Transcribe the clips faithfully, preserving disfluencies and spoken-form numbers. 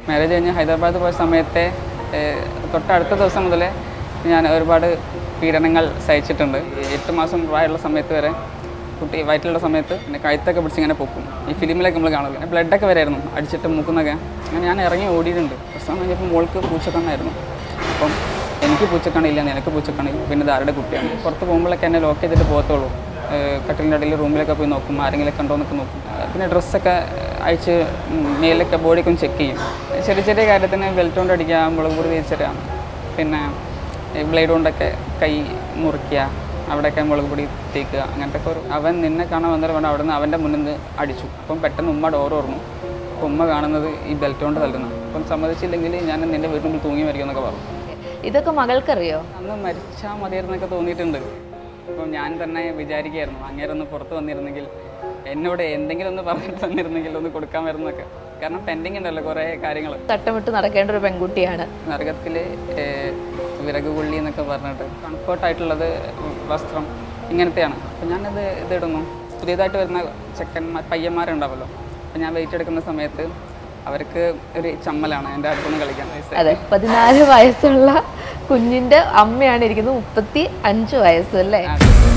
Marriage കഴിഞ്ഞ് ഹൈദരാബാദ് പോയ സമയത്തെ തൊട്ടടുത്ത ദിവസം മുതലേ ഞാൻ ഒരുപാട് പീഡനങ്ങൾ സഹിച്ചിട്ടുണ്ട്. എട്ട് മാസം പ്രായമുള്ള സമയത്ത് വരെ കുട്ടി വയറ്റിലുള്ള സമയത്ത് പിന്നെ കഴുത്തൊക്കെ പിടിച്ച് ഇങ്ങനെ പൊക്കും. ഈ ഫിലിമിലൊക്കെ നമ്മൾ കാണില്ല, ബ്ലഡൊക്കെ വരായിരുന്നു അടിച്ചിട്ട് മൂക്കുന്നൊക്കെ. അങ്ങനെ ഞാൻ ഇറങ്ങി ഓടിയിട്ടുണ്ട്. പ്രശ്നം കഴിഞ്ഞപ്പോൾ മോൾക്ക് പൂച്ചക്കണ്ണായിരുന്നു. അപ്പം എനിക്ക് പൂച്ചക്കണ്ണില്ല, നിനക്ക് പൂച്ചക്കണ്ണില്ല, പിന്നെ ആരുടെ കുട്ടിയാണ്. പുറത്ത് പോകുമ്പോഴൊക്കെ എന്നെ ലോക്ക് ചെയ്തിട്ട് പോകത്തുള്ളൂ. കട്ടിലിൻ്റെ ഇടയിൽ റൂമിലൊക്കെ പോയി നോക്കും, ആരെങ്കിലൊക്കെ ഉണ്ടോ എന്നൊക്കെ നോക്കും. പിന്നെ ഡ്രസ്സൊക്കെ അയച്ച് മേലൊക്കെ ബോഡിയൊക്കെ ഒന്ന് ചെക്ക് ചെയ്യും. ചെറിയ ചെറിയ കാര്യത്തിന് ബെൽറ്റ് കൊണ്ട് അടിക്കുക, മുളക് പൊടി തേച്ചിടുക, പിന്നെ ബ്ലേഡ് കൊണ്ടൊക്കെ കൈ മുറിക്കുക, അവിടെയൊക്കെ മുളക് പൊടി തേക്കുക, അങ്ങനത്തെ ഒക്കെ ഒരു. അവൻ നിന്നെ കാണാൻ വന്നവർ വേണം അവിടെ നിന്ന് അവൻ്റെ മുന്നിൽ നിന്ന് അടിച്ചു. അപ്പം പെട്ടെന്ന് ഉമ്മ ഡോർ തുറന്നു. അപ്പോൾ ഉമ്മ കാണുന്നത് ഈ ബെൽറ്റ് കൊണ്ട് തല്ലുന്നു. അപ്പം സമ്മതിച്ചില്ലെങ്കിൽ ഞാൻ നിൻ്റെ വീട്ടിൽ മുമ്പിൽ തൂങ്ങി മരിക്കും എന്നൊക്കെ പറഞ്ഞു. ഇതൊക്കെ മകൾക്കറിയോ? അന്ന് മരിച്ചാൽ മതിയായിരുന്നൊക്കെ തോന്നിയിട്ടുണ്ട്. അപ്പം ഞാൻ തന്നെ വിചാരിക്കുകയായിരുന്നു അങ്ങേരൊന്ന് പുറത്ത് വന്നിരുന്നെങ്കിൽ, എന്നോട് എന്തെങ്കിലും ഒന്ന് പറഞ്ഞിട്ട് വന്നിരുന്നെങ്കിൽ ഒന്ന് കൊടുക്കാൻ വരുന്നൊക്കെ. കാരണം പെൻഡിങ് ഉണ്ടല്ലോ കുറേ കാര്യങ്ങൾ. തട്ടമിട്ട് നടക്കേണ്ട ഒരു പെൺകുട്ടിയാണ്. നരകത്തിൽ വിറക് കൊള്ളി എന്നൊക്കെ പറഞ്ഞിട്ട് കംഫർട്ടായിട്ടുള്ളത് വസ്ത്രം ഇങ്ങനത്തെയാണ്. അപ്പം ഞാനത് ഇതിടുന്നു. പുതിയതായിട്ട് വരുന്ന ചെക്കന്മാർ പയ്യന്മാരുണ്ടാവുമല്ലോ, അപ്പം ഞാൻ വെയിറ്റ് എടുക്കുന്ന സമയത്ത് അവർക്ക് ഒരു ചമ്മലാണ് എൻ്റെ അടുത്തൊന്നും കളിക്കാൻ. അതെ, പതിനാല് വയസ്സുള്ള കുഞ്ഞിൻ്റെ അമ്മയാണ് ഇരിക്കുന്നത്. മുപ്പത്തി അഞ്ച് വയസ്സ് അല്ലേ?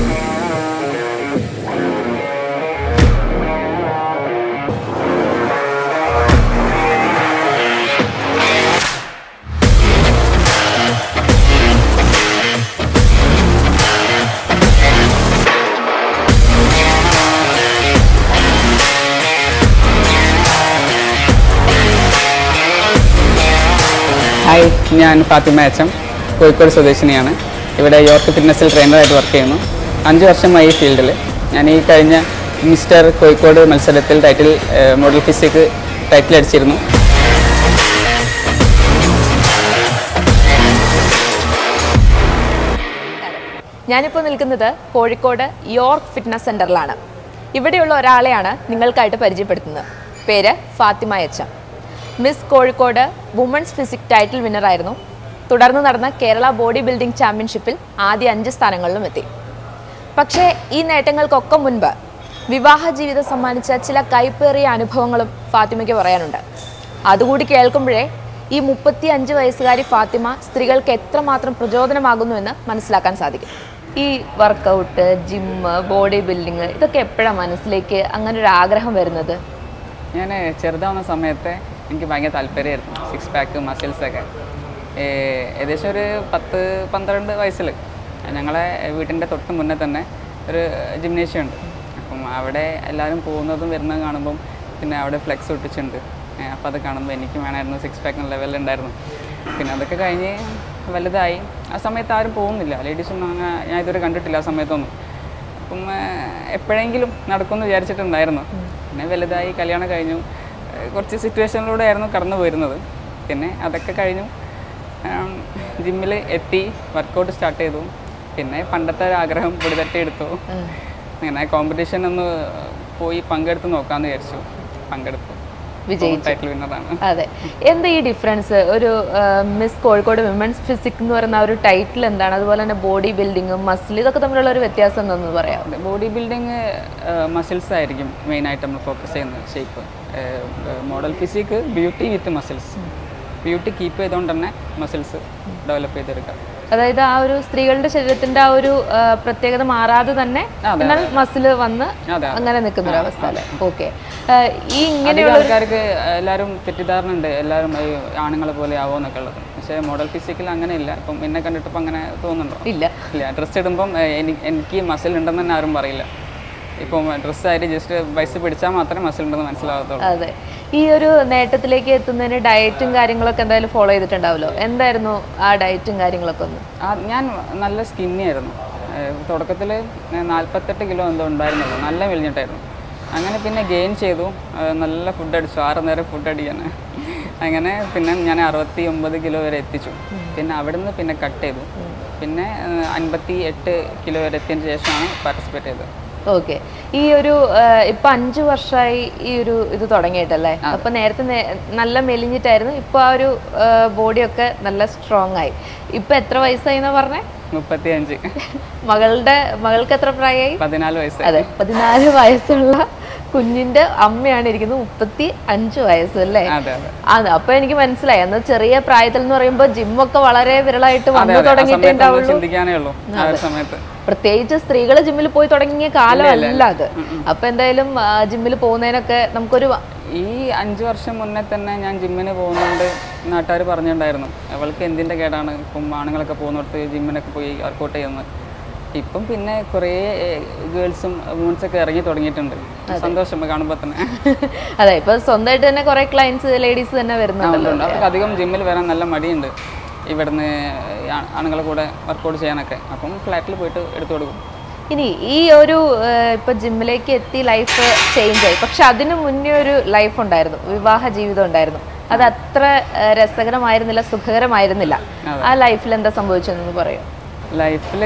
ഹായ്, ഞാൻ ഫാത്തിമ എച്ച് എം, കോഴിക്കോട് സ്വദേശിനിയാണ്. ഇവിടെ യോർക്ക് ഫിറ്റ്നസ്സിൽ ട്രെയിനറായിട്ട് വർക്ക് ചെയ്യുന്നു. അഞ്ച് വർഷമായി ഈ ഫീൽഡിൽ. ഞാൻ ഈ കഴിഞ്ഞ മിസ്റ്റർ കോഴിക്കോട് മത്സരത്തിൽ ടൈറ്റിൽ മോഡൽ ഫിസിക് ടൈറ്റിൽ അടിച്ചിരുന്നു. ഞാനിപ്പോൾ നിൽക്കുന്നത് കോഴിക്കോട് യോർക്ക് ഫിറ്റ്നസ് സെൻ്ററിലാണ്. ഇവിടെയുള്ള ഒരാളെയാണ് നിങ്ങൾക്കായിട്ട് പരിചയപ്പെടുത്തുന്നത്. പേര് Fathima H M. Miss Kozhikode women's physique title വിന്നറായിരുന്നു. തുടർന്ന് നടന്ന കേരള ബോഡി ബിൽഡിംഗ് ചാമ്പ്യൻഷിപ്പിൽ ആദ്യ അഞ്ച് സ്ഥാനങ്ങളിലും എത്തി. പക്ഷേ ഈ നേട്ടങ്ങൾക്കൊക്കെ മുൻപ് വിവാഹ ജീവിതം സമ്മാനിച്ച ചില കൈപ്പേറിയ അനുഭവങ്ങളും ഫാത്തിമയ്ക്ക് പറയാനുണ്ട്. അതുകൂടി കേൾക്കുമ്പോഴേ ഈ മുപ്പത്തി അഞ്ച് വയസ്സുകാരി ഫാത്തിമ സ്ത്രീകൾക്ക് എത്രമാത്രം പ്രചോദനമാകുന്നുവെന്ന് മനസ്സിലാക്കാൻ സാധിക്കും. ഈ വർക്കൗട്ട്, ജിമ്മ്, ബോഡി ബിൽഡിങ് ഇതൊക്കെ എപ്പോഴാണ് മനസ്സിലേക്ക് അങ്ങനെ ഒരു ആഗ്രഹം വരുന്നത്? ഞാൻ ചെറുതാവുന്ന സമയത്ത് എനിക്ക് ഭയങ്കര താല്പര്യമായിരുന്നു സിക്സ് പാക്ക് മസിൽസൊക്കെ. ഏകദേശം ഒരു പത്ത് പന്ത്രണ്ട് വയസ്സിൽ ഞങ്ങളെ വീട്ടിൻ്റെ തൊട്ട് മുന്നേ തന്നെ ഒരു ജിംനേഷ്യം ഉണ്ട്. അപ്പം അവിടെ എല്ലാവരും പോകുന്നതും വരുന്നതും കാണുമ്പം പിന്നെ അവിടെ ഫ്ലെക്സ് ഒട്ടിച്ചുണ്ട്. അപ്പോൾ അത് കാണുമ്പോൾ എനിക്ക് വേണമായിരുന്നു സിക്സ് പാക്ക് ലെവലുണ്ടായിരുന്നു. പിന്നെ അതൊക്കെ കഴിഞ്ഞ് വലുതായി. ആ സമയത്ത് ആരും പോകുന്നില്ല, ലേഡീസൊന്നും അങ്ങനെ ഞാൻ ഇതുവരെ കണ്ടിട്ടില്ല ആ സമയത്തൊന്നും. അപ്പം എപ്പോഴെങ്കിലും നടക്കുമെന്ന് വിചാരിച്ചിട്ടുണ്ടായിരുന്നു. പിന്നെ വലുതായി, കല്യാണം കഴിഞ്ഞു, കുറച്ച് സിറ്റുവേഷനിലൂടെ ആയിരുന്നു കടന്നു പോയിരുന്നത്. പിന്നെ അതൊക്കെ കഴിഞ്ഞു, ജിമ്മിൽ എത്തി, വർക്കൗട്ട് സ്റ്റാർട്ട് ചെയ്തു. പിന്നെ പണ്ടത്തെ ഒരു ആഗ്രഹം പൊടിതട്ടി എടുത്തു. അങ്ങനെ കോമ്പറ്റീഷൻ ഒന്ന് പോയി പങ്കെടുത്ത് നോക്കാമെന്ന് വിചാരിച്ചു. പങ്കെടുത്തു, ടൈറ്റിൽ വിന്നറാണ്. അതെ, എന്താ ഈ ഡിഫറൻസ്? ഒരു മിസ് കോഴിക്കോട് വിമൻസ് ഫിസിക് എന്ന് പറയുന്ന ഒരു ടൈറ്റിൽ എന്താണ്? അതുപോലെ തന്നെ ബോഡി ബിൽഡിങ്ങും മസിൽ ഇതൊക്കെ തമ്മിലുള്ള ഒരു വ്യത്യാസം എന്താണെന്ന് പറയാം. ബോഡി ബിൽഡിങ് മസിൽസ് ആയിരിക്കും മെയിനായിട്ട് നമ്മൾ ഫോക്കസ് ചെയ്യുന്നത്. Shape. Model physique beauty with muscles. Beauty keep ചെയ്തുകൊണ്ട് തന്നെ മസിൽസ് ഡെവലപ്പ് ചെയ്തെടുക്കാം. അതായത് ആ ഒരു സ്ത്രീകളുടെ ശരീരത്തിന്റെ ആ ഒരു പ്രത്യേകത മാറാതെ തന്നെ എന്നാൽ മസില് വന്ന് അങ്ങനെ നിൽക്കുന്ന ഒരു അവസ്ഥ അല്ലേ? ഓക്കെ. ഈ ഇങ്ങനെയുള്ള ആൾക്കാർക്ക് എല്ലാവരും തെറ്റിദ്ധാരണ ഉണ്ട്, എല്ലാവരും ഈ ആണുങ്ങളെ പോലെ ആവോ എന്നൊക്കെ ഉള്ളത്. പക്ഷേ മോഡൽ ഫിസിക്കിൽ അങ്ങനെയില്ല. ഇപ്പം എന്നെ കണ്ടിട്ടിപ്പോൾ അങ്ങനെ തോന്നുന്നുണ്ടോ? ഇല്ല ഇല്ല. ഡ്രസ്സ് ഇടുമ്പം എനിക്ക് മസിൽ ഉണ്ടെന്ന് തന്നെ ആരും പറയില്ല. ഇപ്പം ഡ്രസ്സായിട്ട് ജസ്റ്റ് വയസ്സ് പിടിച്ചാൽ മാത്രമേ മസിൽ ഉണ്ടെന്ന് മനസ്സിലാകത്തുള്ളൂ. അതെ. ഈ ഒരു നേട്ടത്തിലേക്ക് എത്തുന്നതിന് ഡയറ്റും കാര്യങ്ങളൊക്കെ എന്തായാലും ഫോളോ ചെയ്തിട്ടുണ്ടാവുമല്ലോ. എന്തായിരുന്നു ആ ഡയറ്റും കാര്യങ്ങളൊക്കെ ഒന്ന്? ഞാൻ നല്ല സ്കിന്നി ആയിരുന്നു. തുടക്കത്തിൽ നാൽപ്പത്തെട്ട് കിലോ എന്തോ ഉണ്ടായിരുന്നുള്ളൂ. നല്ല മെലിഞ്ഞിട്ടായിരുന്നു. അങ്ങനെ പിന്നെ ഗെയിൻ ചെയ്തു, നല്ല ഫുഡ് അടിച്ചു, ആറ് നേരം ഫുഡ് അടിക്കാൻ. അങ്ങനെ പിന്നെ ഞാൻ അറുപത്തി ഒമ്പത് കിലോ വരെ എത്തിച്ചു. പിന്നെ അവിടുന്ന് പിന്നെ കട്ട് ചെയ്തു. പിന്നെ അൻപത്തി എട്ട് കിലോ വരെ എത്തിയതിന് ശേഷമാണ് പാർട്ടിസിപ്പേറ്റ് ചെയ്തത്. ഓക്കെ. ഈ ഒരു ഇപ്പൊ അഞ്ചു വർഷമായി ഈ ഒരു ഇത് തുടങ്ങിയിട്ടല്ലേ? അപ്പൊ നേരത്തെ നല്ല മെലിഞ്ഞിട്ടായിരുന്നു, ഇപ്പൊ ആ ഒരു ബോഡിയൊക്കെ നല്ല സ്ട്രോങ് ആയി. ഇപ്പൊ എത്ര വയസ്സായി എന്നാ പറഞ്ഞേ? മുപ്പത്തിയഞ്ച്. മകളുടെ മകൾക്ക് എത്ര പ്രായമായി? പതിനാല് വയസ്സ്. അതെ, പതിനാല് വയസ്സുള്ള കുഞ്ഞിന്റെ അമ്മയാണ് ഇരിക്കുന്നത്, മുപ്പത്തി അഞ്ച് വയസ്സ് അല്ലേ? അതെ അതെ അത് അപ്പൊ എനിക്ക് മനസ്സിലായി, അന്ന് ചെറിയ പ്രായത്തിൽ എന്ന് പറയുമ്പോൾ ജിമ്മൊക്കെ വളരെ വിരളായിട്ട് വന്നു തുടങ്ങിയിട്ടുണ്ടാവുള്ളൂ. ചിന്തിക്കാനേ ഉള്ളൂ ആ ഒരു സമയത്ത്. പ്രത്യേകിച്ച് സ്ത്രീകൾ ജിമ്മിൽ പോയി തുടങ്ങിയ കാലമല്ല അത്. അപ്പൊ എന്തായാലും ജിമ്മിൽ പോകുന്നതിനൊക്കെ നമുക്കൊരു ഈ അഞ്ചു വർഷം മുന്നേ തന്നെ ഞാൻ ജിമ്മിന് പോകുന്നുണ്ട് നാട്ടുകാർ പറഞ്ഞിട്ടുണ്ടായിരുന്നു, അവൾക്ക് എന്തിൻ്റെ കേടാണ് ഇപ്പം ആണുങ്ങളൊക്കെ പോകുന്നിടത്ത് ജിമ്മിനൊക്കെ പോയി വർക്കൗട്ട് ചെയ്യുന്നത്. ഇപ്പം പിന്നെ കുറേ ഗേൾസും വുമൻസൊക്കെ ഇറങ്ങി തുടങ്ങിയിട്ടുണ്ട്. സന്തോഷം കാണുമ്പോൾ തന്നെ. അതെ, ഇപ്പൊ സ്വന്തമായിട്ട് തന്നെ കുറെ ക്ലയൻസ് ലേഡീസ് തന്നെ വരുന്നുണ്ടല്ലോ. അവർക്ക് അധികം ജിമ്മിൽ വരാൻ നല്ല മടിയുണ്ട് ഇവിടുന്ന് ആണുങ്ങളെ കൂടെ വർക്കൗട്ട് ചെയ്യാനൊക്കെ. അപ്പം ഫ്ലാറ്റിൽ പോയിട്ട് എടുത്തു കൊടുക്കും. ഇനി ഈ ഒരു ഇപ്പൊ ജിമ്മിലേക്ക് എത്തി ലൈഫ് ചേഞ്ച് ആയി, പക്ഷെ അതിനു മുന്നേ ഒരു ലൈഫ് ഉണ്ടായിരുന്നു, വിവാഹ ജീവിതം ഉണ്ടായിരുന്നു. അത് അത്ര രസകരമായിരുന്നില്ല, സുഖകരമായിരുന്നില്ല. ആ ലൈഫിൽ എന്താ സംഭവിച്ചതെന്ന് പറയൂ. ലൈഫിൽ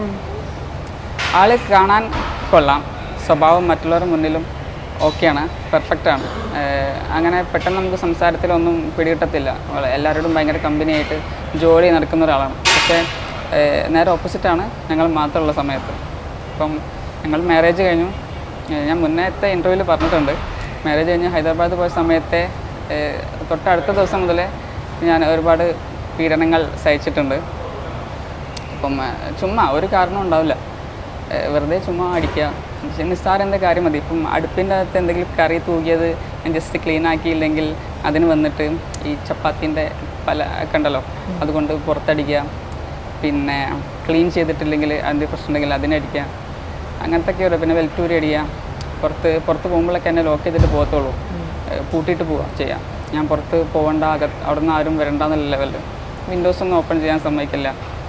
ആള് കാണാൻ കൊള്ളാം, സ്വഭാവം മറ്റുള്ളവരുടെ മുന്നിലും ഓക്കെയാണ്, പെർഫെക്റ്റാണ്. അങ്ങനെ പെട്ടെന്ന് നമുക്ക് സംസാരത്തിലൊന്നും പിടികിട്ടത്തില്ല. എല്ലാവരോടും ഭയങ്കര കമ്പനിയായിട്ട് ജോലി നടക്കുന്ന ഒരാളാണ്. പക്ഷേ നേരെ ഓപ്പോസിറ്റാണ് ഞങ്ങൾ മാത്രമുള്ള സമയത്ത്. അപ്പം ഞങ്ങൾ മാരേജ് കഴിഞ്ഞു. ഞാൻ മുന്നേത്തെ ഇൻ്റർവ്യൂവിൽ പറഞ്ഞിട്ടുണ്ട്, മാരേജ് കഴിഞ്ഞ് ഹൈദരാബാദ് പോയ സമയത്തെ തൊട്ടടുത്ത ദിവസം മുതൽ ഞാൻ ഒരുപാട് പീഡനങ്ങൾ സഹിച്ചിട്ടുണ്ട്. അപ്പം ചുമ്മാ ഒരു കാരണം ഉണ്ടാവില്ല, വെറുതെ ചുമ്മാ അടിക്കുക, നിസ്സാരം എന്താ കാര്യം മതി. ഇപ്പം അടുപ്പിൻ്റെ അകത്ത് എന്തെങ്കിലും കറി തൂകിയത് ജസ്റ്റ് ക്ലീൻ ആക്കിയില്ലെങ്കിൽ അതിന് വന്നിട്ട് ഈ ചപ്പാത്തിൻ്റെ പല ഒക്കെ ഉണ്ടല്ലോ, അതുകൊണ്ട് പുറത്തടിക്കുക. പിന്നെ ക്ലീൻ ചെയ്തിട്ടില്ലെങ്കിൽ അതിൻ്റെ പ്രശ്നം ഉണ്ടെങ്കിൽ അതിനടിക്കുക, അങ്ങനത്തെ ഒക്കെ ഒരു. പിന്നെ വെൽറ്റൂരി അടിക്കുക. പുറത്ത് പുറത്ത് പോകുമ്പോഴൊക്കെ എന്നെ ലോക്ക് ചെയ്തിട്ട് പോകത്തുള്ളൂ, പൂട്ടിയിട്ട് പോവുക ചെയ്യാം. ഞാൻ പുറത്ത് പോകേണ്ട, അകത്ത് അവിടെ നിന്ന് ആരും വരണ്ടെന്നുള്ള ലെവലിൽ. വിൻഡോസൊന്നും ഓപ്പൺ ചെയ്യാൻ സമ്മതിക്കില്ല.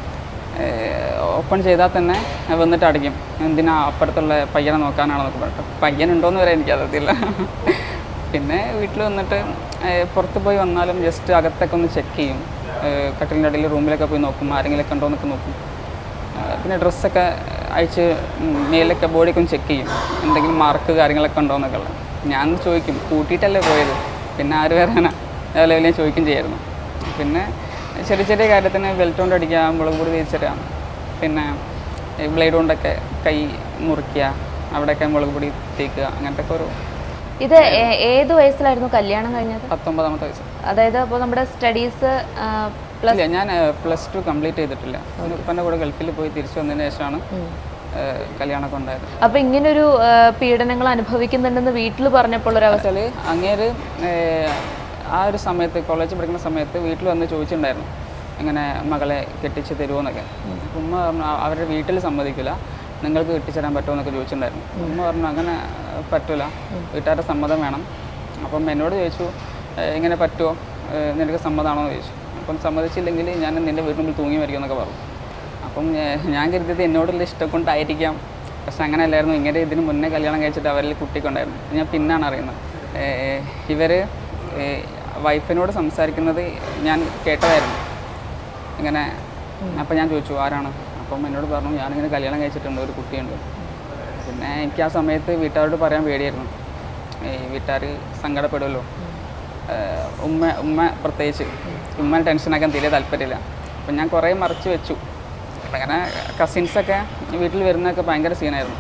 ഓപ്പൺ ചെയ്താൽ തന്നെ വന്നിട്ട് അടിക്കും. എന്തിനാ അപ്പുറത്തുള്ള പയ്യനെ നോക്കാനാണെന്നൊക്കെ പറഞ്ഞിട്ട്. പയ്യനുണ്ടോയെന്ന് വരെ എനിക്കറിയത്തില്ല. പിന്നെ വീട്ടിൽ വന്നിട്ട് പുറത്ത് പോയി വന്നാലും ജസ്റ്റ് അകത്തൊക്കെ ഒന്ന് ചെക്ക് ചെയ്യും. കട്ടിലിൻ്റെ അടിയിൽ റൂമിലൊക്കെ പോയി നോക്കും, ആരെങ്കിലൊക്കെ ഉണ്ടോ എന്നൊക്കെ നോക്കും. പിന്നെ ഡ്രസ്സൊക്കെ അയച്ച് മേലൊക്കെ ബോഡിയൊക്കെ ഒന്ന് ചെക്ക് ചെയ്യും, എന്തെങ്കിലും മാർക്ക് കാര്യങ്ങളൊക്കെ ഉണ്ടോ എന്നൊക്കെ ഉള്ളത്. ഞാൻ ചോദിക്കും, കൂട്ടിയിട്ടല്ലേ പോയത്, പിന്നെ ആര് വരാനാ, അതേപോലെ ഞാൻ ചോദിക്കും ചെയ്യായിരുന്നു. പിന്നെ ചെറിയ ചെറിയ കാര്യത്തിന് ബെൽറ്റ് കൊണ്ട് അടിക്കുക, മുളക് പൊടി തേച്ചിടുക, പിന്നെ ബ്ലേഡ് കൊണ്ടൊക്കെ കൈ മുറിക്കുക, അവിടെയൊക്കെ മുളക് പൊടി തേക്കുക, അങ്ങനത്തെ ഒക്കെ ഒരു. ഇത് ഏത് വയസ്സിലായിരുന്നു കല്യാണം കഴിഞ്ഞത്? പത്തൊമ്പതാമത്തെ വയസ്സ്. അതായത് അപ്പോൾ നമ്മുടെ സ്റ്റഡീസ് ഇല്ല, ഞാൻ പ്ലസ് ടു കംപ്ലീറ്റ് ചെയ്തിട്ടില്ല. ഉപ്പൻ്റെ കൂടെ ഗൾഫിൽ പോയി തിരിച്ചു വന്നതിന് ശേഷമാണ് കല്യാണമൊക്കെ ഉണ്ടായത്. അപ്പോൾ ഇങ്ങനൊരു പീഡനങ്ങൾ അനുഭവിക്കുന്നുണ്ടെന്ന് വീട്ടിൽ പറഞ്ഞപ്പോൾ ഒരു അവസ്ഥ അങ്ങേര് ആ ഒരു സമയത്ത് കോളേജിൽ പഠിക്കുന്ന സമയത്ത് വീട്ടിൽ വന്ന് ചോദിച്ചിട്ടുണ്ടായിരുന്നു, ഇങ്ങനെ മകളെ കെട്ടിച്ച് തരുമോ എന്നൊക്കെ. ഉമ്മ പറഞ്ഞു അവരുടെ വീട്ടിൽ സമ്മതിക്കില്ല, നിങ്ങൾക്ക് കെട്ടിച്ചേരാൻ പറ്റുമോ എന്നൊക്കെ ചോദിച്ചിട്ടുണ്ടായിരുന്നു. ഉമ്മ പറഞ്ഞു അങ്ങനെ പറ്റില്ല, വീട്ടുകാരുടെ സമ്മതം വേണം. അപ്പം എന്നോട് ചോദിച്ചു, ഇങ്ങനെ പറ്റുമോ, നിനക്ക് സമ്മതമാണോ എന്ന് ചോദിച്ചു. അപ്പം സമ്മതിച്ചില്ലെങ്കിൽ ഞാൻ നിൻ്റെ വീട്ടിൽ മുമ്പിൽ തൂങ്ങി മരിക്കും എന്നൊക്കെ പറഞ്ഞു. അപ്പം ഞാൻ കരുതിയത് എന്നോടുള്ള ഇഷ്ടം കൊണ്ടായിരിക്കാം, പക്ഷെ അങ്ങനെ അല്ലായിരുന്നു. ഇങ്ങനെ ഇതിന് മുന്നേ കല്യാണം കഴിച്ചിട്ട് അവരിൽ കുട്ടിക്കൊണ്ടായിരുന്നു. ഞാൻ പിന്നാണ് അറിയുന്നത്. ഇവർ വൈഫിനോട് സംസാരിക്കുന്നത് ഞാൻ കേട്ടതായിരുന്നു ഇങ്ങനെ. അപ്പം ഞാൻ ചോദിച്ചു ആരാണ്, അപ്പം എന്നോട് പറഞ്ഞു ഞാനിങ്ങനെ കല്യാണം കഴിച്ചിട്ടുണ്ട്, ഒരു കുട്ടിയുണ്ട്. പിന്നെ എനിക്ക് ആ സമയത്ത് വീട്ടുകാരോട് പറയാൻ പേടിയായിരുന്നു, ഈ വീട്ടുകാർ സങ്കടപ്പെടുമല്ലോ. ഉമ്മ ഉമ്മ പ്രത്യേകിച്ച് ഉമ്മനെ ടെൻഷനാക്കാൻ തീരെ താല്പര്യമില്ല. അപ്പം ഞാൻ കുറേ മറച്ച് വെച്ചു. അങ്ങനെ കസിൻസൊക്കെ വീട്ടിൽ വരുന്നതൊക്കെ ഭയങ്കര സീനായിരുന്നു.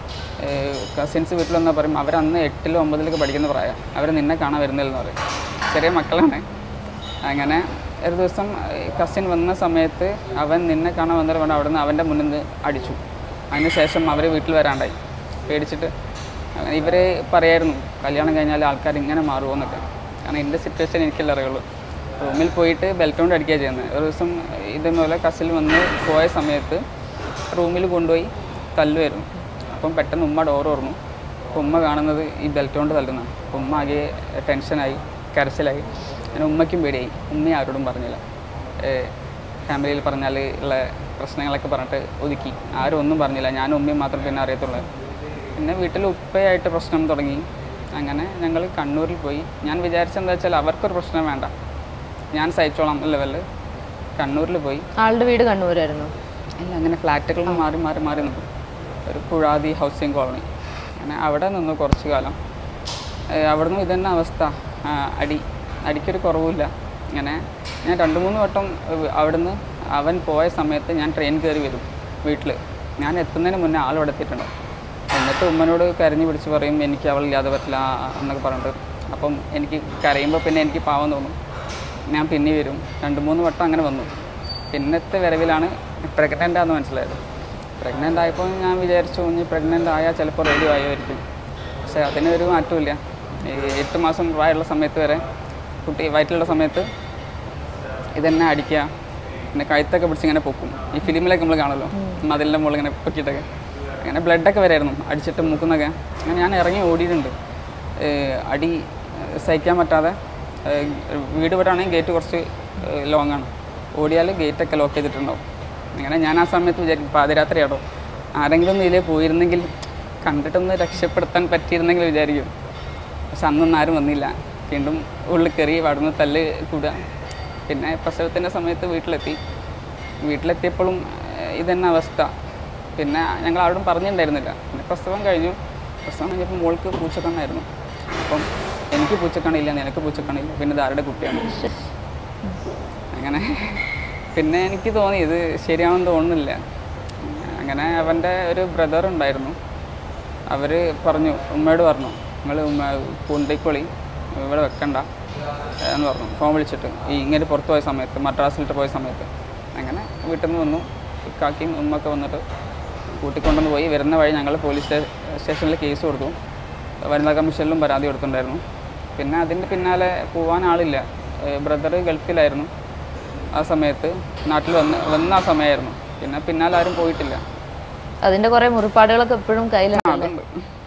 കസിൻസ് വീട്ടിൽ വന്നാൽ പറയും അവരന്ന് എട്ടിലോ ഒമ്പതിലൊക്കെ പഠിക്കുന്ന പ്രായം, അവർ നിന്നെ കാണാൻ വരുന്നില്ലെന്ന് പറയും. ചെറിയ മക്കളാണ്. അങ്ങനെ ഒരു ദിവസം കസിൻ വന്ന സമയത്ത് അവൻ നിന്നെ കാണാൻ വന്നവർ കൊണ്ട് അവിടെ നിന്ന് അവൻ്റെ മുന്നിൽ നിന്ന് അടിച്ചു. അതിന് ശേഷം അവർ വീട്ടിൽ വരാണ്ടായി പേടിച്ചിട്ട്. ഇവർ പറയായിരുന്നു കല്യാണം കഴിഞ്ഞാൽ ആൾക്കാർ ഇങ്ങനെ മാറുമോ എന്നൊക്കെ. കാരണം എൻ്റെ സിറ്റുവേഷൻ എനിക്കല്ല അറിയുള്ളൂ. റൂമിൽ പോയിട്ട് ബെൽറ്റ് കൊണ്ട് അടിക്കുക ചെയ്യുന്നത്. ഒരു ദിവസം ഇതേപോലെ കസിൽ വന്ന് പോയ സമയത്ത് റൂമിൽ കൊണ്ടുപോയി തല്ലുമായിരുന്നു. അപ്പം പെട്ടെന്ന് ഉമ്മ ഡോർ തുറന്നു. അപ്പോൾ ഉമ്മ കാണുന്നത് ഈ ബെൽറ്റ് കൊണ്ട് തല്ലുന്നതാണ്. അപ്പോൾ ഉമ്മ ആകെ ടെൻഷനായി, കരച്ചിലായി. അങ്ങനെ ഉമ്മയ്ക്കും പേടിയായി. ഉമ്മയും ആരോടും പറഞ്ഞില്ല. ഫാമിലിയിൽ പറഞ്ഞാൽ ഉള്ള പ്രശ്നങ്ങളൊക്കെ പറഞ്ഞിട്ട് ഒതുക്കി. ആരും ഒന്നും പറഞ്ഞില്ല. ഞാനും ഉമ്മയും മാത്രം പിന്നെ അറിയത്തുള്ളൂ. പിന്നെ വീട്ടിൽ ഉപ്പയായിട്ട് പ്രശ്നം തുടങ്ങി. അങ്ങനെ ഞങ്ങൾ കണ്ണൂരിൽ പോയി. ഞാൻ വിചാരിച്ചെന്താ വെച്ചാൽ അവർക്കൊരു പ്രശ്നം വേണ്ട, ഞാൻ സഹിച്ചോളാം ലെവലിൽ കണ്ണൂരിൽ പോയി. ആളുടെ വീട് കണ്ണൂരായിരുന്നു? ഇല്ല, അങ്ങനെ ഫ്ലാറ്റുകളിൽ മാറി മാറി മാറി നിന്നു. ഒരു പുഴാതി ഹൗസിംഗ് കോളനി. അങ്ങനെ അവിടെ നിന്നു കുറച്ച് കാലം. അവിടെ നിന്നും ഇതന്നെ അവസ്ഥ, അടി അടിക്കൊരു കുറവില്ല. ഇങ്ങനെ ഞാൻ രണ്ട് മൂന്ന് വട്ടം അവിടുന്ന് അവൻ പോയ സമയത്ത് ഞാൻ ട്രെയിൻ കയറി വരും വീട്ടിൽ. ഞാൻ എത്തുന്നതിന് മുന്നേ ആളവിടെ എത്തിയിട്ടുണ്ടാവും. എന്നിട്ട് ഉമ്മനോട് കരഞ്ഞു പിടിച്ച് പറയും എനിക്ക് അവളില്ലാതെ പറ്റില്ല എന്നൊക്കെ പറഞ്ഞിട്ട്. അപ്പം എനിക്ക് കരയുമ്പോൾ പിന്നെ എനിക്ക് പാവം തോന്നും. ഞാൻ പിന്നെ വരും. രണ്ട് മൂന്ന് വട്ടം അങ്ങനെ വന്നു. പിന്നത്തെ വരവിലാണ് പ്രഗ്നൻ്റ് ആണെന്ന് മനസ്സിലായത്. പ്രഗ്നൻ്റ് ആയപ്പോൾ ഞാൻ വിചാരിച്ചു ഇനി പ്രഗ്നൻ്റ് ആയാൽ ചിലപ്പോൾ റെഡി ആയുമായിരിക്കും. പക്ഷേ അതിനൊരു മാറ്റമില്ല. ഈ എട്ട് മാസം പ്രായമുള്ള സമയത്ത് വരെ കുട്ടി വയറ്റിലുള്ള സമയത്ത് ഇതെന്നെ അടിക്കുക, പിന്നെ കഴുത്തൊക്കെ പിടിച്ച് ഇങ്ങനെ പൊക്കും. ഈ ഫിലിമിലൊക്കെ നമ്മൾ കാണുമല്ലോ, മതിലിൻ്റെ മുകളിൽ ഇങ്ങനെ പൊക്കിയിട്ടൊക്കെ അങ്ങനെ ബ്ലഡൊക്കെ വരായിരുന്നു അടിച്ചിട്ട് മൂക്കുന്നൊക്കെ. അങ്ങനെ ഞാൻ ഇറങ്ങി ഓടിയിട്ടുണ്ട്. അടി സഹിക്കാൻ പറ്റാതെ വീട് വരാണെങ്കിൽ ഗേറ്റ് കുറച്ച് ലോങ് ആണ്. ഓടിയാൽ ഗേറ്റൊക്കെ ലോക്ക് ചെയ്തിട്ടുണ്ടാവും. അങ്ങനെ ഞാൻ ആ സമയത്ത് വിചാരിക്കും പാതിരാത്രിയാണോ ആരെങ്കിലും ഒന്ന് ഇതിലേ പോയിരുന്നെങ്കിൽ കണ്ടിട്ടൊന്ന് രക്ഷപ്പെടുത്താൻ പറ്റിയിരുന്നെങ്കിൽ വിചാരിക്കും. പക്ഷെ അന്നൊന്നും ആരും വന്നില്ല. വീണ്ടും ഉള്ളിൽ കയറി അവിടുന്ന് തല്ല് കൂടുക. പിന്നെ പ്രസവത്തിൻ്റെ സമയത്ത് വീട്ടിലെത്തി. വീട്ടിലെത്തിയപ്പോഴും ഇതന്നെ അവസ്ഥ. പിന്നെ ഞങ്ങൾ ആരോടും പറഞ്ഞിട്ടുണ്ടായിരുന്നില്ല. പിന്നെ പ്രസവം കഴിഞ്ഞു. പ്രസവം കഴിഞ്ഞപ്പോൾ മോൾക്ക് പൂച്ചക്കണ്ണായിരുന്നു. അപ്പം എനിക്ക് പൂച്ചക്കണ്ണില്ല, നിനക്ക് പൂച്ചക്കണ്ണില്ല, പിന്നെ ഇതാരുടെ കുട്ടിയാണ്. അങ്ങനെ പിന്നെ എനിക്ക് തോന്നി ഇത് ശരിയാണെന്ന് തോന്നുന്നില്ല. അങ്ങനെ അവൻ്റെ ഒരു ബ്രദർ ഉണ്ടായിരുന്നു. അവർ പറഞ്ഞു, ഉമ്മയോട് പറഞ്ഞു നിങ്ങൾ ഉമ്മ കൊണ്ടിക്കോളി ഇവിടെ വെക്കണ്ട എന്ന് പറഞ്ഞു ഫോൺ വിളിച്ചിട്ട്. ഈ ഇങ്ങനെ പുറത്ത് പോയ സമയത്ത് മദ്രാസിലിട്ട് പോയ സമയത്ത് അങ്ങനെ വീട്ടിൽ നിന്ന് വന്നു. കാക്കിയും ഉമ്മൊക്കെ വന്നിട്ട് കൂട്ടിക്കൊണ്ടുവന്ന് പോയി. വരുന്ന വഴി ഞങ്ങൾ പോലീസ് സ്റ്റേഷനിൽ കേസ് കൊടുത്തു. വനിതാ കമ്മീഷനിലും പരാതി കൊടുത്തിട്ടുണ്ടായിരുന്നു. പിന്നെ അതിൻ്റെ പിന്നാലെ പോകാൻ ആളില്ല. ബ്രദർ ഗൾഫിലായിരുന്നു ആ സമയത്ത്. നാട്ടിൽ വന്ന് വന്ന ആ സമയമായിരുന്നു. പിന്നെ പിന്നാലെ ആരും പോയിട്ടില്ല. അതിൻ്റെ കുറേ മുറിപ്പാടുകളൊക്കെ എപ്പോഴും കയ്യിലുണ്ട്. അതുണ്ട്.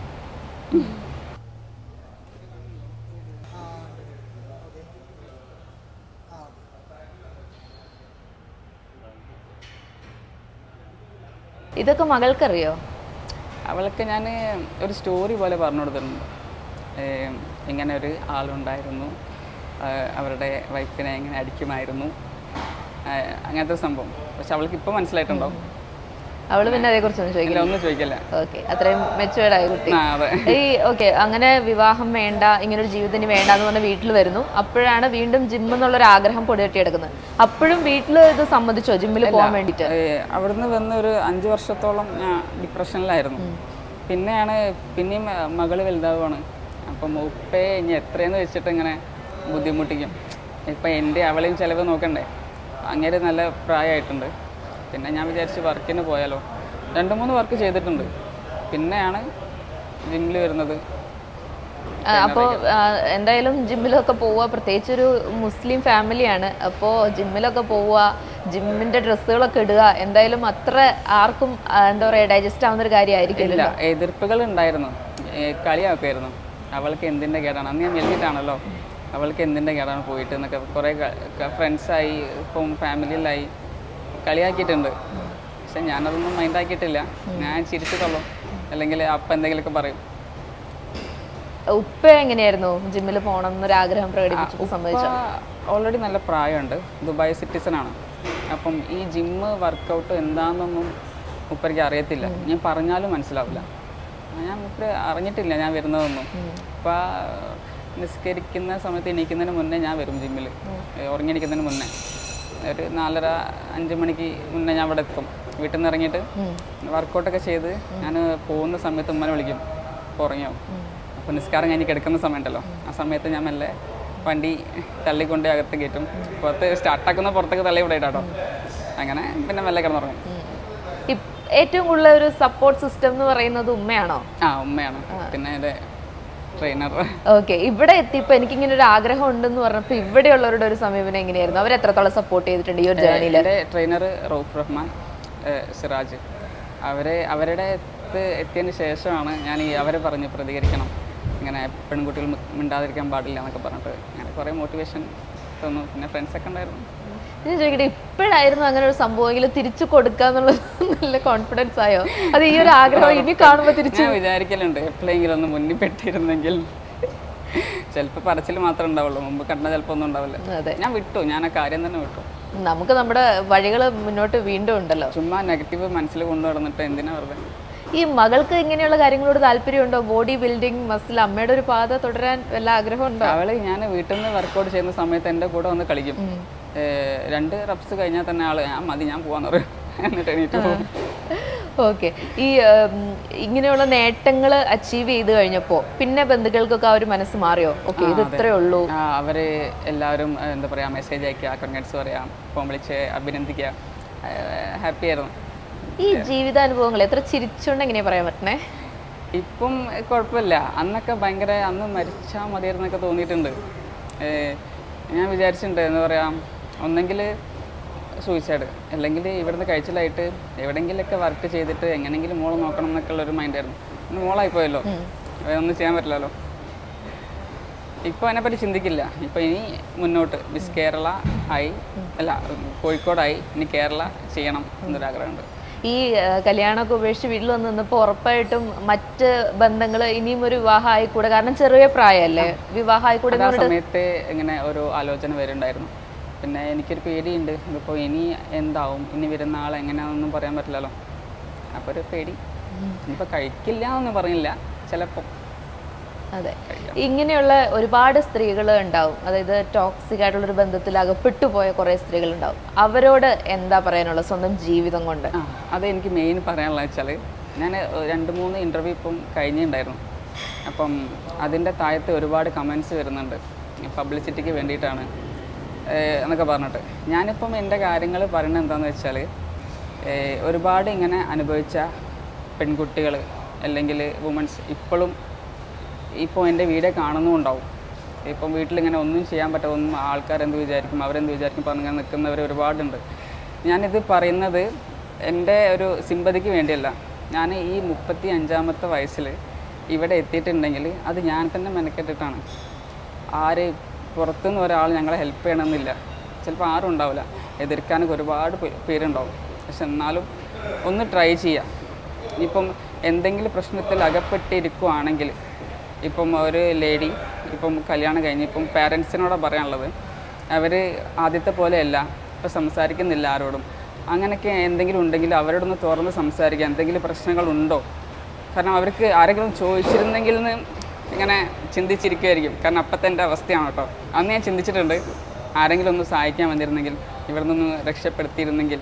ഇതൊക്കെ മകൾക്കറിയോ? അവൾക്ക് ഞാൻ ഒരു സ്റ്റോറി പോലെ പറഞ്ഞു കൊടുത്തിട്ടുണ്ട്. ഇങ്ങനെ ഒരു ആളുണ്ടായിരുന്നു, അവരുടെ വൈഫിനെ എങ്ങനെ അടിക്കുമായിരുന്നു, അങ്ങനത്തെ സംഭവം. പക്ഷെ അവൾക്ക് ഇപ്പോൾ മനസ്സിലായിട്ടുണ്ടാവും. അവള് പിന്നെ അതേക്കുറിച്ചൊന്നും ചോദിക്കില്ല? ഒന്നും ചോദിക്കില്ല. ഓക്കെ, അത്രയും മെച്ചുവേർഡായ കുട്ടി. ഈ ഓക്കെ, അങ്ങനെ വിവാഹം വേണ്ട, ഇങ്ങനൊരു ജീവിതത്തിന് വേണ്ട എന്ന് പറഞ്ഞ വീട്ടിൽ വരുന്നു. അപ്പോഴാണ് വീണ്ടും ജിം എന്നുള്ളൊരു ആഗ്രഹം പൊടിയെടുക്കുന്നത്. അപ്പോഴും വീട്ടിൽ ഇത് സമ്മതിച്ചോ ജിമ്മിൽ പോകാൻ വേണ്ടിയിട്ട്? അവിടുന്ന് വന്ന് ഒരു അഞ്ച് വർഷത്തോളം ഞാൻ ഡിപ്രഷനിലായിരുന്നു. പിന്നെയാണ് പിന്നെയും മകള് വലുതാവുകയാണ്. അപ്പം ഉപ്പയെ ഇനി എത്രയെന്ന് വെച്ചിട്ട് ഇങ്ങനെ ബുദ്ധിമുട്ടിക്കും. ഇപ്പം എൻ്റെ അവളെയും ചിലവ് നോക്കണ്ടേ. അങ്ങനെ നല്ല പ്രായമായിട്ടുണ്ട്. പിന്നെ ഞാൻ വിചാരിച്ച് വർക്കിന് പോയാലോ. രണ്ട് മൂന്ന് വർക്ക് ചെയ്തിട്ടുണ്ട്. പിന്നെയാണ് ജിമ്മിൽ വരുന്നത്. അപ്പോൾ എന്തായാലും ജിമ്മിലൊക്കെ പോവുക, പ്രത്യേകിച്ച് ഒരു മുസ്ലിം ഫാമിലിയാണ്. അപ്പോൾ ജിമ്മിലൊക്കെ പോവുക, ജിമ്മിൻ്റെ ഡ്രസ്സുകളൊക്കെ ഇടുക, എന്തായാലും അത്ര ആർക്കും എന്താ പറയുക ഡൈജസ്റ്റ് ആവുന്നൊരു കാര്യമായിരിക്കില്ല. എതിർപ്പുകൾ ഉണ്ടായിരുന്നു, കളിയാക്കുമായിരുന്നു. അവൾക്ക് എന്തിൻ്റെ കേടാണ്, അന്ന് ഞാൻ മെല്ലിട്ടാണല്ലോ, അവൾക്ക് എന്തിൻ്റെ കേടാണ് പോയിട്ട് എന്നൊക്കെ കുറേ ഫ്രണ്ട്സായി ഇപ്പം ഫാമിലിയിലായി കളിയാക്കിയിട്ടുണ്ട്. പക്ഷെ ഞാനതൊന്നും മൈൻഡാക്കിയിട്ടില്ല. ഞാൻ ചിരിച്ചിട്ടുള്ളൂ, അല്ലെങ്കിൽ അപ്പം എന്തെങ്കിലുമൊക്കെ പറയും. ഉപ്പ എങ്ങനെയായിരുന്നു ജിമ്മിൽ പോകണം എന്നൊരാഗ്രഹം പ്രകടിപ്പിച്ചു? സംബന്ധിച്ചു ഓൾറെഡി നല്ല പ്രായമുണ്ട്, ദുബായ് സിറ്റിസനാണ്. അപ്പം ഈ ജിമ്മ് വർക്കൗട്ട് എന്താണെന്നൊന്നും ഉപ്പയ്ക്ക് അറിയത്തില്ല. ഞാൻ പറഞ്ഞാലും മനസ്സിലാവില്ല. ഞാൻ ഉപ്പ അറിഞ്ഞിട്ടില്ല ഞാൻ വരുന്നതൊന്നും. അപ്പം നിസ്കരിക്കുന്ന സമയത്ത് എണീക്കുന്നതിന് മുന്നേ ഞാൻ വരും ജിമ്മിൽ. ഉറങ്ങി എണീക്കുന്നതിന് മുന്നേ ഒരു നാലര അഞ്ച് മണിക്ക് മുന്നേ ഞാൻ അവിടെ എത്തും. വീട്ടിൽ നിന്ന് ഇറങ്ങിയിട്ട് വർക്കൗട്ടൊക്കെ ചെയ്ത് ഞാൻ പോകുന്ന സമയത്ത് ഉമ്മനെ വിളിക്കും, അപ്പോൾ ഉറങ്ങിയോ. അപ്പോൾ നിസ്കാരം കഴിഞ്ഞ് കിടക്കുന്ന സമയമുണ്ടല്ലോ, ആ സമയത്ത് ഞാൻ മെല്ലെ വണ്ടി തള്ളിക്കൊണ്ട് അകത്ത് കയറ്റും. പുറത്ത് സ്റ്റാർട്ടാക്കുന്ന പുറത്തേക്ക് തള്ളി വിടേട്ടോ. അങ്ങനെ പിന്നെ മെല്ലെ കിടന്നുറങ്ങും. ഏറ്റവും കൂടുതൽ ഒരു സപ്പോർട്ട് സിസ്റ്റം എന്ന് പറയുന്നത് ഉമ്മയാണോ? ആ, ഉമ്മയാണ്. പിന്നെ എൻ്റെ ട്രെയിനർ. ഓക്കെ, ഇവിടെ എത്തിയപ്പോൾ എനിക്കിങ്ങനെ ഒരു ആഗ്രഹം ഉണ്ടെന്ന് പറഞ്ഞപ്പോൾ ഇവിടെയുള്ളവരുടെ ഒരു സമീപനം എങ്ങനെയായിരുന്നു? അവർ എത്രത്തോളം സപ്പോർട്ട് ചെയ്തിട്ടുണ്ട് ഈ ഒരു ജേർണിയിൽ? എൻ്റെ ട്രെയിനർ റൌഫ് റഹ്മാൻ, സിറാജ്, അവരെ അവരുടെ എത്തിയതിന് ശേഷമാണ് ഞാൻ ഈ അവരെ പറഞ്ഞ് പ്രതികരിക്കണം, ഇങ്ങനെ പെൺകുട്ടികൾ മിണ്ടാതിരിക്കാൻ പാടില്ല എന്നൊക്കെ പറഞ്ഞിട്ട് അങ്ങനെ കുറേ മോട്ടിവേഷൻ തന്നു. പിന്നെ ഫ്രണ്ട്സൊക്കെ ഉണ്ടായിരുന്നു. ഞാൻ ചോദിക്കട്ടെ, ഇപ്പോഴായിരുന്നു അങ്ങനെ ഒരു സംഭവമെങ്കിലും തിരിച്ചു കൊടുക്കാന്നുള്ളത് നല്ല കോൺഫിഡൻസ് ആയോ? അത് ഈ ഒരു ആഗ്രഹം ഇനി കാണുമ്പോൾ തിരിച്ചു വിചാരിക്കലുണ്ട്, എപ്പോഴെങ്കിലും ഒന്ന് മുന്നിൽ പെട്ടിരുന്നെങ്കിൽ. ചിലപ്പോൾ പറച്ചിൽ മാത്രമേ ഉണ്ടാവുള്ളൂ, മുമ്പ് കണ്ട ചിലപ്പോൾ ഒന്നും ഉണ്ടാവില്ല. ഞാൻ വിട്ടു, ഞാൻ ആ കാര്യം തന്നെ വിട്ടു. നമുക്ക് നമ്മുടെ വഴികൾ മുന്നോട്ട് വീണ്ടും ഉണ്ടല്ലോ. ചുമ്മാ നെഗറ്റീവ് മനസ്സിൽ കൊണ്ടു നടന്നിട്ട് എന്തിനാ വെറുതെ. ഈ മകൾക്ക് ഇങ്ങനെയുള്ള കാര്യങ്ങളോട് താല്പര്യമുണ്ടോ? ബോഡി ബിൽഡിംഗ്, മസിൽ, അമ്മയുടെ ഒരു പാത തുടരാൻ വല്ല ആഗ്രഹമുണ്ടോ? അവള് ഞാൻ വീട്ടിൽ നിന്ന് വർക്കൗട്ട് ചെയ്യുന്ന സമയത്ത് എൻ്റെ കൂടെ വന്ന് കളിക്കും. രണ്ട് റബ്സ് കഴിഞ്ഞാൽ തന്നെ ആള് ഞാൻ മതി ഞാൻ പോവാന്ന് പറയും, എന്നിട്ട് എണീറ്റ് പോകും. ഓക്കെ. ഈ ഇങ്ങനെയുള്ള നേട്ടങ്ങൾ അച്ചീവ് ചെയ്ത് കഴിഞ്ഞപ്പോൾ പിന്നെ ബന്ധുക്കൾക്കൊക്കെ ആ ഒരു മനസ്സ് മാറിയോ? ഓക്കെ, ഇത് ഇത്രയേ ഉള്ളൂ. അവർ എല്ലാവരും എന്താ പറയുക, മെസ്സേജ് അയക്കുക, കൺഗ്രാറ്റ്സ് പറയാം, ഫോൺ വിളിച്ച് അഭിനന്ദിക്കുക, ഹാപ്പി ആയിരുന്നു. ഈ ജീവിതാനുഭവങ്ങൾ എത്ര ചിരിച്ചുകൊണ്ട് എങ്ങനെയാ പറയാൻ പറ്റണേ? ഇപ്പം കുഴപ്പമില്ല. അന്നൊക്കെ ഭയങ്കര അന്ന് മരിച്ചാൽ മതിയായിരുന്നൊക്കെ തോന്നിയിട്ടുണ്ട്. ഞാൻ വിചാരിച്ചിട്ടുണ്ട് എന്താ പറയുക, ഒന്നെങ്കിൽ സൂയിസൈഡ്, അല്ലെങ്കിൽ ഇവിടുന്ന് കഴിച്ചിലായിട്ട് എവിടെയെങ്കിലുമൊക്കെ വർക്ക് ചെയ്തിട്ട് എങ്ങനെയെങ്കിലും മോളെ നോക്കണം എന്നൊക്കെ ഉള്ളൊരു മൈൻഡായിരുന്നു. ഇന്ന് മോളായിപ്പോയല്ലോ, ഒന്നും ചെയ്യാൻ പറ്റില്ലല്ലോ. ഇപ്പോൾ അതിനെപ്പറ്റി ചിന്തിക്കില്ല. ഇപ്പോൾ ഇനി മുന്നോട്ട് മിസ് കേരള ആയി, അല്ല കോഴിക്കോടായി, ഇനി കേരള ചെയ്യണം എന്നൊരാഗ്രഹമുണ്ട്. ഈ കല്യാണമൊക്കെ ഉപേക്ഷിച്ച് വീട്ടിൽ വന്ന് നിന്നപ്പോൾ ഉറപ്പായിട്ടും മറ്റ് ബന്ധങ്ങൾ ഇനിയും ഒരു വിവാഹം ആയിക്കൂടെ? കാരണം ചെറിയ പ്രായമല്ലേ, വിവാഹം ആയിക്കൂടെ? ആ സമയത്ത് ഇങ്ങനെ ഒരു ആലോചന വരുന്നുണ്ടായിരുന്നു. പിന്നെ എനിക്കൊരു പേടിയുണ്ട്, ഇതിപ്പോൾ ഇനി എന്താവും, ഇനി വരുന്ന ആൾ എങ്ങനെയാണെന്നൊന്നും പറയാൻ പറ്റില്ലല്ലോ. അപ്പോൾ ഒരു പേടി. ഇനിയിപ്പോൾ കഴിക്കില്ല എന്നൊന്നും പറഞ്ഞില്ല, ചിലപ്പോൾ. അതെ, ഇങ്ങനെയുള്ള ഒരുപാട് സ്ത്രീകൾ ഉണ്ടാവും, അതായത് ടോക്സിക് ആയിട്ടുള്ളൊരു ബന്ധത്തിൽ അകപ്പെട്ടു പോയ കുറേ സ്ത്രീകൾ ഉണ്ടാവും. അവരോട് എന്താ പറയാനുള്ളത് സ്വന്തം ജീവിതം കൊണ്ട്? ആ, അത് എനിക്ക് മെയിൻ പറയാനുള്ളത് വെച്ചാൽ, ഞാൻ രണ്ട് മൂന്ന് ഇൻ്റർവ്യൂ ഇപ്പം കഴിഞ്ഞിട്ടുണ്ടായിരുന്നു. അപ്പം അതിൻ്റെ താഴത്ത് ഒരുപാട് കമൻസ് വരുന്നുണ്ട്, പബ്ലിസിറ്റിക്ക് വേണ്ടിയിട്ടാണ് എന്നൊക്കെ പറഞ്ഞിട്ട്. ഞാനിപ്പം എൻ്റെ കാര്യങ്ങൾ പറയുന്നത് എന്താണെന്ന് വെച്ചാൽ, ഒരുപാട് ഇങ്ങനെ അനുഭവിച്ച പെൺകുട്ടികൾ അല്ലെങ്കിൽ വുമൻസ് ഇപ്പോഴും ഇപ്പോൾ എൻ്റെ വീഡിയോ കാണുന്നുണ്ടാവും. ഇപ്പം വീട്ടിലിങ്ങനെ ഒന്നും ചെയ്യാൻ പറ്റാതെ, ഒന്നും ആൾക്കാരെന്ത് വിചാരിക്കും, അവരെന്ത് വിചാരിക്കും പറഞ്ഞിങ്ങനെ നിൽക്കുന്നവർ ഒരുപാടുണ്ട്. ഞാനിത് പറയുന്നത് എൻ്റെ ഒരു സിമ്പതിക്ക് വേണ്ടിയല്ല. ഞാൻ ഈ മുപ്പത്തി അഞ്ചാമത്തെ വയസ്സിൽ ഇവിടെ എത്തിയിട്ടുണ്ടെങ്കിൽ അത് ഞാൻ തന്നെ മെനക്കെട്ടിട്ടാണ്. ആര് പുറത്തുനിന്ന് ഒരാൾ ഞങ്ങളെ ഹെൽപ്പ് ചെയ്യണമെന്നില്ല. ചിലപ്പോൾ ആരും ഉണ്ടാവില്ല, എതിർക്കാനൊക്കെ ഒരുപാട് പേരുണ്ടാവും. പക്ഷെ എന്നാലും ഒന്ന് ട്രൈ ചെയ്യാം. ഇപ്പം എന്തെങ്കിലും പ്രശ്നത്തിൽ അകപ്പെട്ടിരിക്കുകയാണെങ്കിൽ, ഇപ്പം ഒരു ലേഡി ഇപ്പം കല്യാണം കഴിഞ്ഞ് ഇപ്പം പാരൻസിനോട് പറയാനുള്ളത്, അവർ ആദ്യത്തെ പോലെയല്ല, ഇപ്പം സംസാരിക്കുന്നില്ല ആരോടും. അങ്ങനെയൊക്കെ എന്തെങ്കിലും ഉണ്ടെങ്കിൽ അവരോടൊന്ന് തുറന്ന് സംസാരിക്കുക. എന്തെങ്കിലും പ്രശ്നങ്ങളുണ്ടോ? കാരണം അവർക്ക് ആരെങ്കിലും ചോദിച്ചിരുന്നെങ്കിൽ എന്ന് ഇങ്ങനെ ചിന്തിച്ചിരിക്കുമായിരിക്കും. കാരണം അപ്പത്തെ എൻ്റെ അവസ്ഥയാണ് കേട്ടോ. അന്ന് ഞാൻ ചിന്തിച്ചിട്ടുണ്ട്, ആരെങ്കിലും ഒന്ന് സഹായിക്കാൻ വന്നിരുന്നെങ്കിൽ, ഇവിടെ നിന്ന് രക്ഷപ്പെടുത്തിയിരുന്നെങ്കിൽ.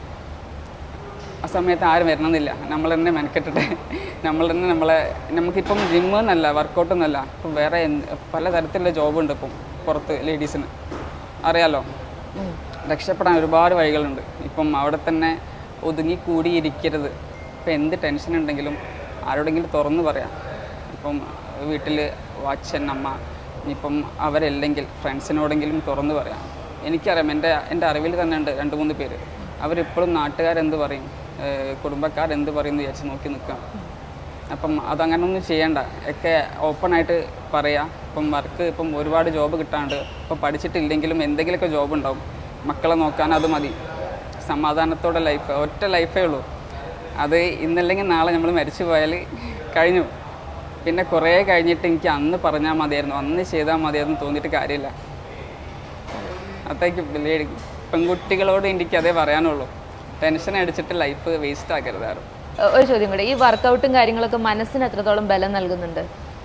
ആ സമയത്ത് ആരും വരണമെന്നില്ല, നമ്മൾ തന്നെ മെനക്കെട്ടിട്ട് നമ്മൾ തന്നെ നമ്മളെ, നമുക്കിപ്പം ജിമ്മെന്നല്ല, വർക്കൗട്ടൊന്നുമല്ല, ഇപ്പം വേറെ പലതരത്തിലുള്ള ജോബുണ്ട് ഇപ്പം പുറത്ത് ലേഡീസിന്, അറിയാലോ. രക്ഷപ്പെടാൻ ഒരുപാട് വഴികളുണ്ട്. ഇപ്പം അവിടെ തന്നെ ഒതുങ്ങി കൂടിയിരിക്കരുത്. ഇപ്പം എന്ത് ടെൻഷൻ ഉണ്ടെങ്കിലും ആരോടെങ്കിലും തുറന്ന് പറയാം. ഇപ്പം വീട്ടിൽ അച്ഛൻ അമ്മ, ഇനിയിപ്പം അവരല്ലെങ്കിൽ ഫ്രണ്ട്സിനോടെങ്കിലും തുറന്ന് പറയാം. എനിക്കറിയാം, എൻ്റെ എൻ്റെ അറിവിൽ തന്നെ ഉണ്ട് രണ്ട് മൂന്ന് പേര്. അവരിപ്പോഴും നാട്ടുകാരെന്ത് പറയും, കുടുംബക്കാരെന്ത് പറയും എന്ന് വിചാരിച്ച് നോക്കി നിൽക്കാം. അപ്പം അതങ്ങനൊന്നും ചെയ്യണ്ട, ഒക്കെ ഓപ്പണായിട്ട് പറയാം. ഇപ്പം വർക്ക് ഇപ്പം ഒരുപാട് ജോബ് കിട്ടാണ്ട്, ഇപ്പം പഠിച്ചിട്ടില്ലെങ്കിലും എന്തെങ്കിലുമൊക്കെ ജോബ് ഉണ്ടാവും. മക്കളെ നോക്കാൻ അത് മതി. സമാധാനത്തോടെ ലൈഫ്, ഒറ്റ ലൈഫേ ഉള്ളൂ. അത് ഇന്നല്ലെങ്കിൽ നാളെ നമ്മൾ മരിച്ചു പോയാൽ കഴിഞ്ഞു. പിന്നെ കുറേ കഴിഞ്ഞിട്ട് എനിക്ക് അന്ന് പറഞ്ഞാൽ മതിയായിരുന്നു, അന്ന് ചെയ്താൽ മതിയായിരുന്നു തോന്നിയിട്ട് കാര്യമില്ല. അത്തേക്ക് പെൺകുട്ടികളോട് എനിക്ക് അതേ പറയാനുള്ളൂ, ടെൻഷൻ അടിച്ചിട്ട് ലൈഫ് വേസ്റ്റ് ആക്കരുത് ആരും. ഒരു ചോദ്യം കൂടെ, ഈ വർക്കൗട്ടും കാര്യങ്ങളൊക്കെ മനസ്സിന് എത്രത്തോളം ബലം നൽകുന്നുണ്ട്?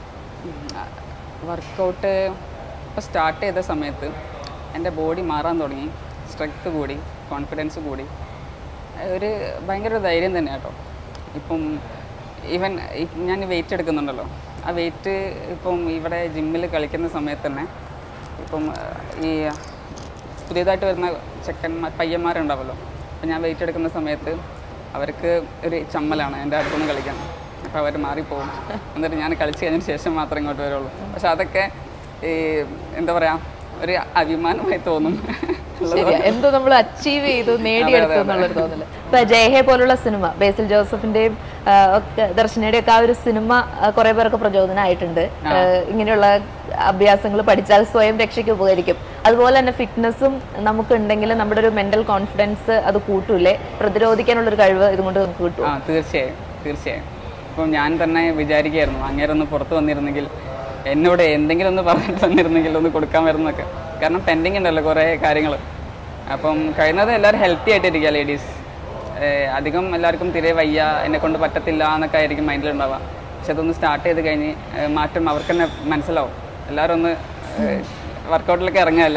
വർക്കൗട്ട് ഇപ്പോൾ സ്റ്റാർട്ട് ചെയ്ത സമയത്ത് എൻ്റെ ബോഡി മാറാൻ തുടങ്ങി, സ്ട്രെങ്ത് കൂടി, കോൺഫിഡൻസ് കൂടി, ഒരു ഭയങ്കര ധൈര്യം തന്നെ കേട്ടോ. ഇപ്പം ഈവൻ ഞാൻ വെയിറ്റ് എടുക്കുന്നുണ്ടല്ലോ, ആ വെയിറ്റ് ഇപ്പം ഇവിടെ ജിമ്മിൽ കളിക്കുന്ന സമയത്ത് തന്നെ ഇപ്പം ഈ പുതിയതായിട്ട് വരുന്ന ചെക്കന്മാർ പയ്യന്മാരുണ്ടാവുമല്ലോ, അപ്പം ഞാൻ വെയിറ്റ് എടുക്കുന്ന സമയത്ത് അവർക്ക് ഒരു ചമ്മലാണ് എൻ്റെ അടുത്തൊന്ന് കളിക്കാൻ. അപ്പോൾ അവർ മാറിപ്പോകും. എന്നിട്ട് ഞാൻ കളിച്ച് കഴിഞ്ഞതിന് ശേഷം മാത്രമേ ഇങ്ങോട്ട് വരുള്ളൂ. പക്ഷെ അതൊക്കെ ഈ എന്താ പറയുക, ഒരു അഭിമാനമായി തോന്നും. എന്തോ നമ്മൾ അച്ചീവ് ചെയ്തു, നേടിയെടുത്തു എന്നുള്ളൊരു തോന്നല്. ഇപ്പൊ ജയഹേ പോലുള്ള സിനിമ, ബേസിൽ ജോസഫിന്റെയും ഒക്കെ ദർശനയുടെയും ഒക്കെ ആ ഒരു സിനിമ കുറെ പേർക്ക് പ്രചോദനമായിട്ടുണ്ട്. ഇങ്ങനെയുള്ള അഭ്യാസങ്ങൾ പഠിച്ചാൽ സ്വയം രക്ഷയ്ക്ക് ഉപകരിക്കും. അതുപോലെ തന്നെ ഫിറ്റ്നസ്സും നമുക്ക് ഉണ്ടെങ്കിൽ നമ്മുടെ ഒരു മെന്റൽ കോൺഫിഡൻസ് അത് കൂട്ടൂലേ, പ്രതിരോധിക്കാനുള്ള ഒരു കഴിവ് ഇതുകൊണ്ട് നമുക്ക് കിട്ടും. ആ തീർച്ചയായും തീർച്ചയായും. ഇപ്പം ഞാൻ തന്നെ വിചാരിക്കുകയായിരുന്നു, അങ്ങേരെ ഒന്ന് പുറത്ത് വന്നിരുന്നെങ്കിൽ, എന്നോട് എന്തെങ്കിലും ഒന്ന് പറഞ്ഞിട്ട് വന്നിരുന്നെങ്കിൽ ഒന്ന് കൊടുക്കാൻ വരുന്നൊക്കെ. കാരണം പെൻഡിങ് ഉണ്ടല്ലോ കുറേ കാര്യങ്ങൾ. അപ്പം കഴിയുന്നത് എല്ലാവരും ഹെൽത്തി ആയിട്ടിരിക്കുക ലേഡീസ്. അധികം എല്ലാവർക്കും തിരെ വയ്യ, എന്നെക്കൊണ്ട് പറ്റത്തില്ല എന്നൊക്കെ ആയിരിക്കും മൈൻഡിലുണ്ടാവുക. പക്ഷെ അതൊന്ന് സ്റ്റാർട്ട് ചെയ്ത് കഴിഞ്ഞ് മാറ്റം അവർക്ക് തന്നെ മനസ്സിലാവും. എല്ലാവരും ഒന്ന് വർക്കൗട്ടിലൊക്കെ ഇറങ്ങുക എല്ലാവരും.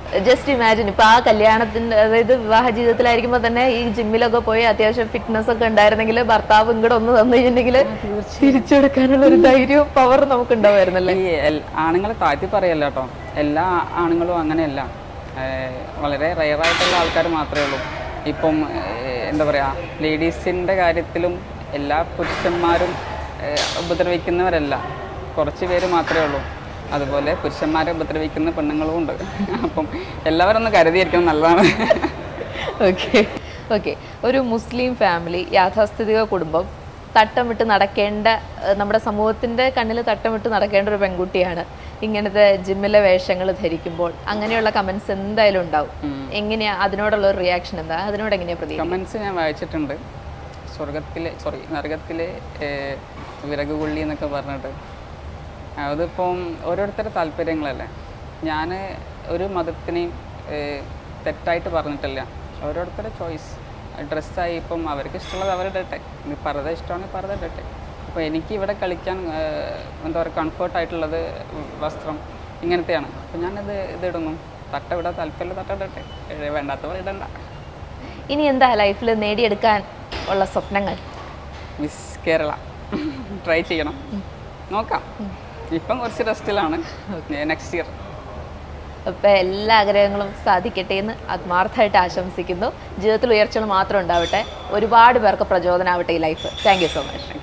ജസ്റ്റ് ഇമാജിൻ ഇപ്പൊ ആ കല്യാണത്തിന്റെ അതായത് വിവാഹ ജീവിതത്തിലായിരിക്കുമ്പോൾ തന്നെ ഈ ജിമ്മിലൊക്കെ പോയി അത്യാവശ്യം ഫിറ്റ്നസ് ഒക്കെ ഉണ്ടായിരുന്നെങ്കിൽ ഭർത്താവ് ഇങ്ങോട്ട് ഒന്ന് തന്നു കഴിഞ്ഞിട്ടുണ്ടെങ്കിൽ തിരിച്ചെടുക്കാനുള്ള ഒരു ധൈര്യവും പവർ നമുക്ക് ഉണ്ടാവുമായിരുന്നല്ലേ. ഈ ആണുങ്ങളെ താഴ്ത്തി പറയല്ല കേട്ടോ, എല്ലാ ആണുങ്ങളും അങ്ങനെയല്ല, വളരെ റെയറായിട്ടുള്ള ആൾക്കാർ മാത്രമേ ഉള്ളൂ. ഇപ്പം എന്താ പറയുക, ലേഡീസിൻ്റെ കാര്യത്തിലും എല്ലാ പുരുഷന്മാരും ഉപദ്രവിക്കുന്നവരല്ല, കുറച്ച് പേര് മാത്രമേ ഉള്ളൂ. അതുപോലെ പുരുഷന്മാരെ ഉപദ്രവിക്കുന്ന പെണ്ണുങ്ങളും ഉണ്ട്. അപ്പം എല്ലാവരും ഒന്ന് കരുതിയിരിക്കണം, നല്ലതാണ്. ഓക്കെ ഓക്കെ ഒരു മുസ്ലിം ഫാമിലി, യാഥാസ്ഥിതിക കുടുംബം, തട്ടം വിട്ട് നടക്കേണ്ട, നമ്മുടെ സമൂഹത്തിൻ്റെ കണ്ണിൽ തട്ടം വിട്ട് നടക്കേണ്ട ഒരു പെൺകുട്ടിയാണ് ഇങ്ങനത്തെ ജിമ്മിലെ വേഷങ്ങൾ ധരിക്കുമ്പോൾ. അങ്ങനെയുള്ള കമൻസ് എന്തായാലും ഉണ്ടാവും. എങ്ങനെയാ അതിനോടുള്ള ഒരു റിയാക്ഷൻ എന്താ? അതിനോട് എങ്ങനെയാ പ്രതി? കമൻസ് ഞാൻ വായിച്ചിട്ടുണ്ട്. സ്വർഗത്തിലെ സോറി നരകത്തിലെ വിറകുകൊള്ളി എന്നൊക്കെ പറഞ്ഞിട്ട്. അതിപ്പം ഓരോരുത്തരുടെ താല്പര്യങ്ങളല്ലേ. ഞാൻ ഒരു മതത്തിനെയും തെറ്റായിട്ട് പറഞ്ഞിട്ടില്ല, ഓരോരുത്തരുടെ ചോയ്സ്. ഡ്രസ്സായി ഇപ്പം അവർക്ക് ഇഷ്ടമുള്ളത് അവരിടട്ടെ, പർദ്ദ ഇഷ്ടമാണെങ്കിൽ പർദ്ദ ഇടട്ടെ. അപ്പോൾ എനിക്ക് ഇവിടെ കളിക്കാൻ എന്താ പറയുക കംഫർട്ടായിട്ടുള്ളത് വസ്ത്രം ഇങ്ങനത്തെയാണ്. അപ്പോൾ ഞാനത് ഇതിടുന്നു. തട്ട വിടാൻ താല്പര്യമുള്ള തട്ട ഇടട്ടെ, വേണ്ടാത്തവർ ഇടണ്ട. ഇനി എന്താ ലൈഫിൽ നേടിയെടുക്കാൻ ഉള്ള സ്വപ്നങ്ങൾ? മിസ് കേരള ട്രൈ ചെയ്യണം, നോക്കാം. ഇപ്പം കുറച്ച് റെസ്റ്റിലാണ്, നെക്സ്റ്റ് ഇയർ. അപ്പോൾ എല്ലാ ആഗ്രഹങ്ങളും സാധിക്കട്ടെ എന്ന് ആത്മാർത്ഥമായിട്ട് ആശംസിക്കുന്നു. ജീവിതത്തിൽ ഉയർച്ചകൾ മാത്രം ഉണ്ടാവട്ടെ, ഒരുപാട് പേർക്ക് പ്രചോദനമാവട്ടെ ഈ life. Thank you so much.